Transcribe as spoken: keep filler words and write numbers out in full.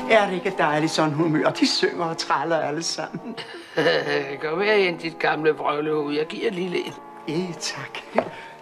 Er det ikke dejligt sådan humør? De synger og træller alle sammen. Kom her ind, dit gamle vrøvlehoved. Jeg giver lille en. Ja, tak.